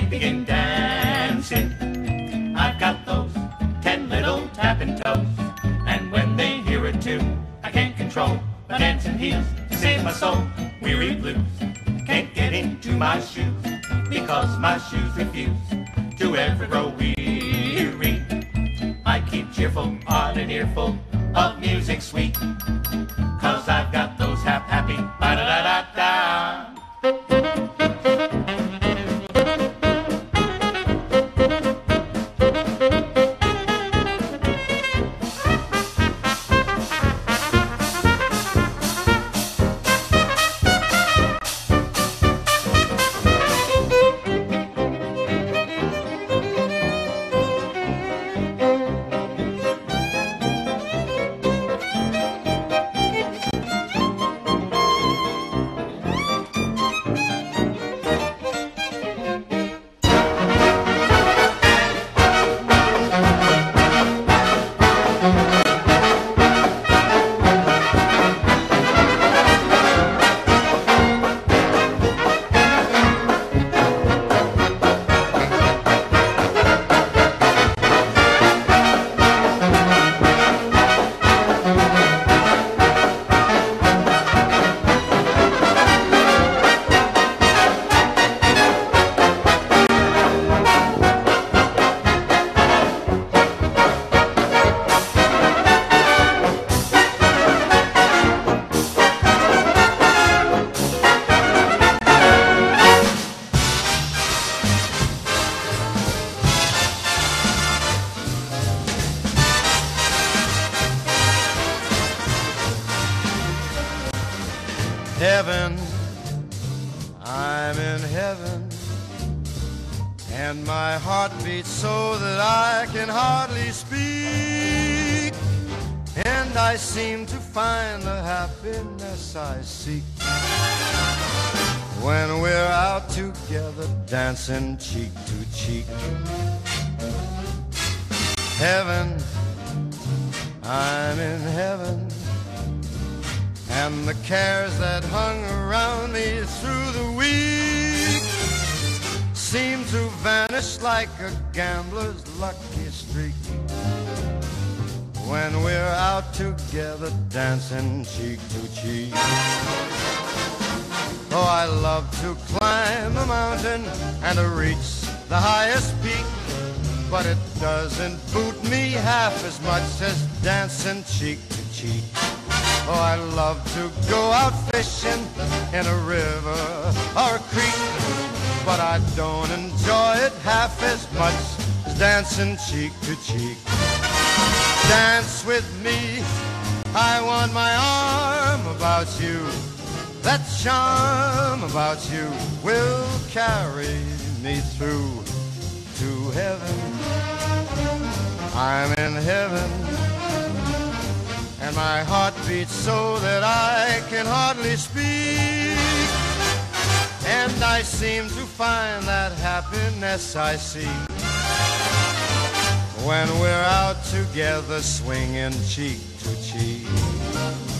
begin dancing. I've got those 10 little tapping toes, and when they hear a tune, I can't control my dancing heels to save my soul. Weary blues can't get into my shoes, because my shoes refuse to ever grow weary. I keep cheerful on an earful of music sweet, cause I've got those happy ba-da-da-da-da. Heaven, I'm in heaven, and my heart beats so that I can hardly speak, and I seem to find the happiness I seek when we're out together dancing cheek to cheek. Heaven, I'm in heaven, and the cares that hung around me through the week seem to vanish like a gambler's lucky streak when we're out together dancing cheek to cheek. Oh, I love to climb a mountain and to reach the highest peak, but it doesn't boot me half as much as dancing cheek to cheek. Oh, I love to go out fishing in a river or a creek, but I don't enjoy it half as much as dancing cheek to cheek. Dance with me, I want my arm about you. That charm about you will carry me through to heaven. I'm in heaven, and my heart beats so that I can hardly speak, and I seem to find that happiness I seek when we're out together swinging cheek to cheek.